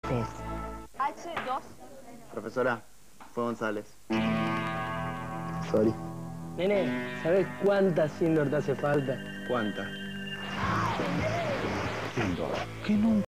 H2. Profesora, fue González. Sorry. Nene, ¿sabes cuánta Sindor te hace falta? ¿Cuánta? Sindor, que nunca